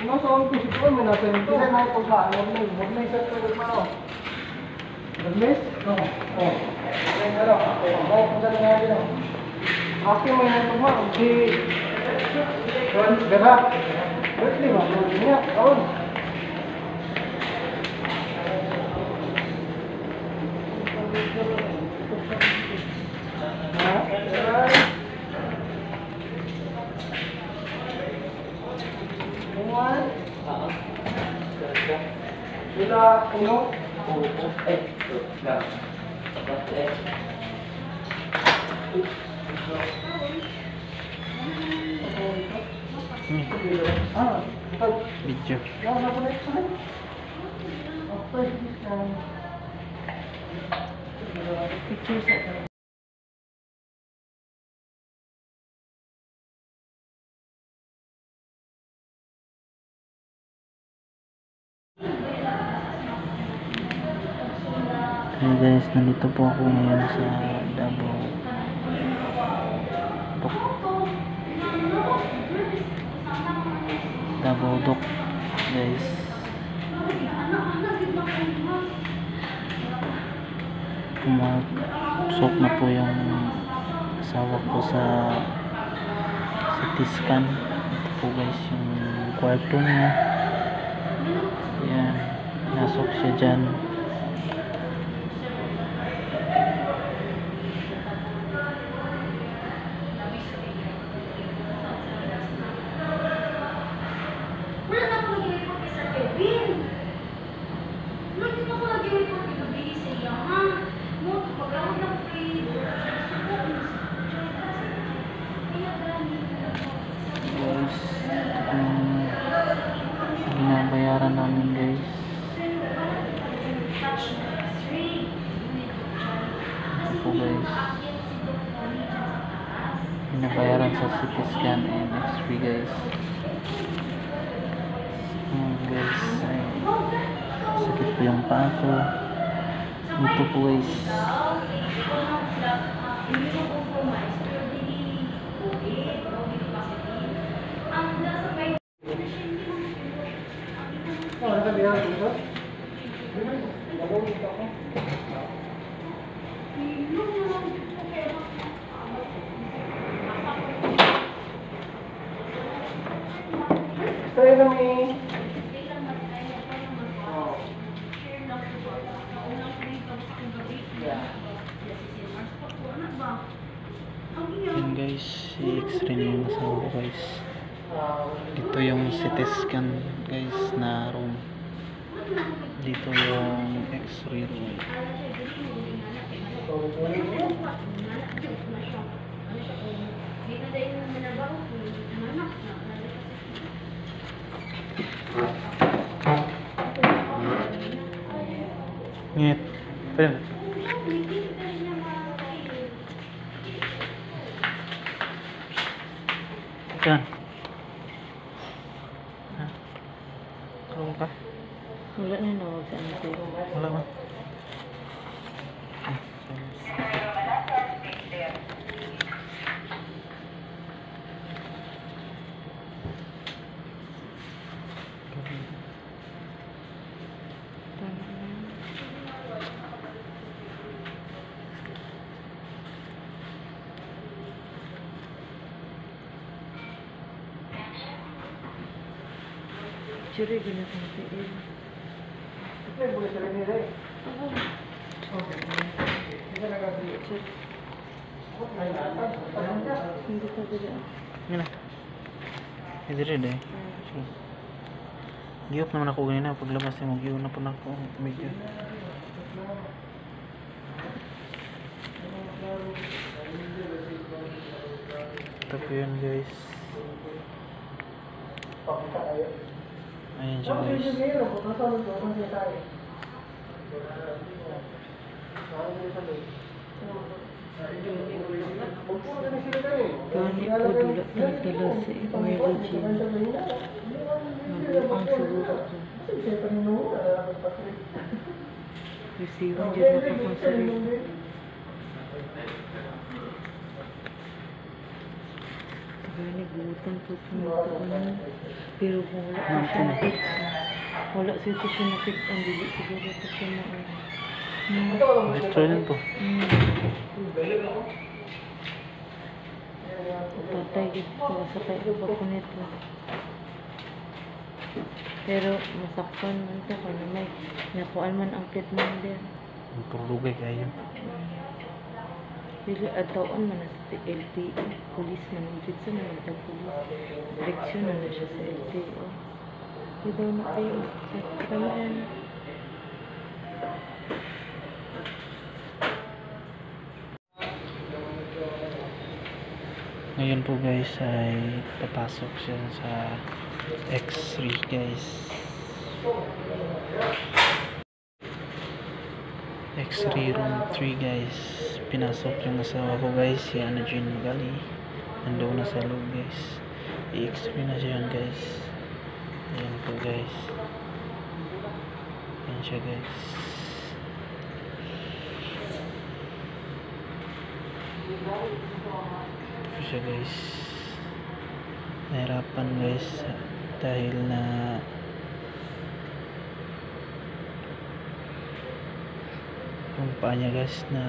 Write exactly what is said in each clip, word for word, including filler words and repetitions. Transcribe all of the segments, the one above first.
Inasahan ko siya may nasa yung hindi na ito ba? Magmay, magmay sa ito yung ano? Magmay? Oo. Oo. Magmay na lang. Oo, kung saan nga din ako. Kasi may nito ba? Si... Bera. Berkeley ba? Niya, kaon. Sila, ano? Oo, eh, na. Eh. Hmm. Ah, Video. no, no, no, no. Okay, um, pictures at Hey guys, nandito po ako ngayon sa Davao Dock. Davao Dock, guys. Pumasok na po yung asawa ko sa C T scan. Ito po guys yung kwarto niya. Yan, nasok siya dyan. Binabayaran namin guys. Ito po guys, binabayaran sa C T scan and X-ray guys. Hmm, guys, ay, sakit po yung paa ko. Ito po guys. oh, nakabihan dito. Nagawin dito ako. Stay na me. Yan guys, i-x-ray na yung asawa ko guys. Dito yung C T scan guys na room. Dito yung X-ray room. Ngit. Pwede. Yan. Kalong ka? Wala na nawag sa ano ko. Wala ba? Curi gina kong tiil. Ito yung bulis rin nila eh. Oo. Okay. Hindi na nagagawin. Curi. Ay, nasa. Parang ka. Hindi ka gila. Yan na. Hindi rin eh. Giyok naman ako ganina. Paglabas niya mag-iwan na po na ako. Medyo. Ito po yun guys. Ayan siya guys. Gani po dula nagdala sa emergency. Nagluang siguro dyan. Resiwan dyan nakakonsari. 'Yan Gani, buutan po tumito ko na. Pero kung wala Ano ko siya nakita, wala siya ko siya nakita, ang dili siguro ko siya na, hmm, Retro yun to. hmm, patay dito, sakay ko pa po nito. Pero masakpan man ito, kung may nakuan man ang kit man din. Ang turugay kayo. Dili adtawan man sa L T O, police man, dito man ito police. Direksyon na na siya sa L T O. Ito na kayo, kamaan. Ngayon po guys ay papasok siya sa X-ray guys. X-ray room three guys. Pinasok yung asawa ko guys, si Ana Jean Gali. Nandoon na sa loob guys. I-X-ray na siya guys. Ayan po guys. Ayan siya guys. Ito siya guys. Nahirapan guys dahil na yung paa niya guys na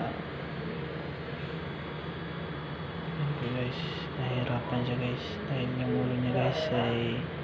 yun po guys, nahirapan siya guys dahil yung ulo niya guys ay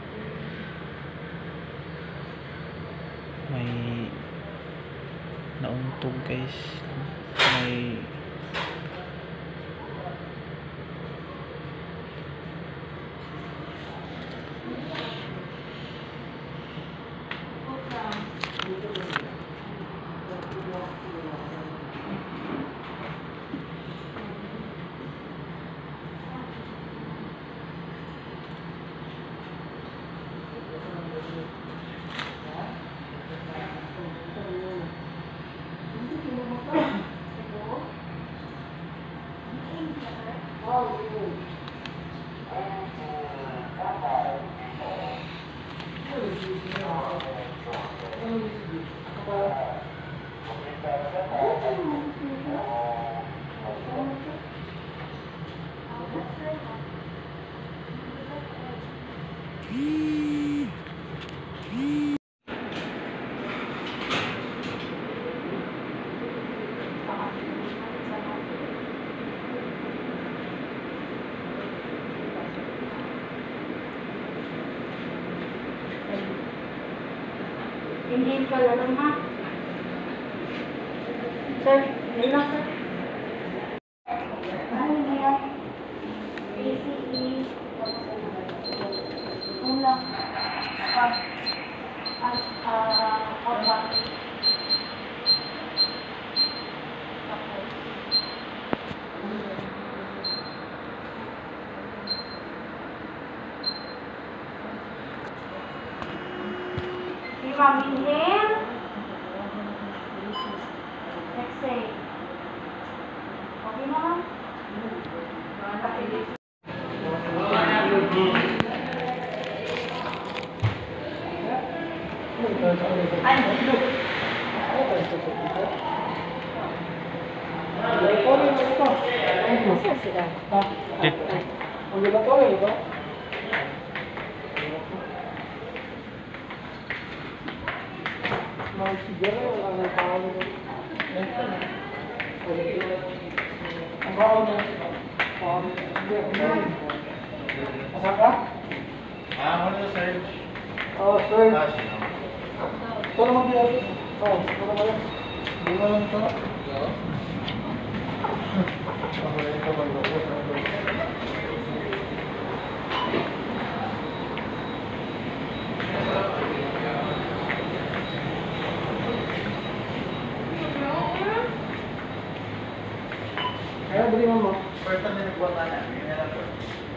may nauntog guys, may Hindi ka lang ha. Sir, hindi na sir. Ano niya? A C E. Una. Pag. At, ah, opa. Ma'am, inhale. Exhale. Okay na ma'am? Nasa sila? Ang laboratory, di ba? Mga siguro, wala nang tao nito. Ang tao na. Asa ka? Ah, ano na sir? Oh, sir. Ah, sino? Ito naman din ako. Oh, ito naman yan. Hindi mo lang ito. Ako na ito mag-lopos. Kaya bali mo mo. First time na nagbuwan ka na, hindi na lang po.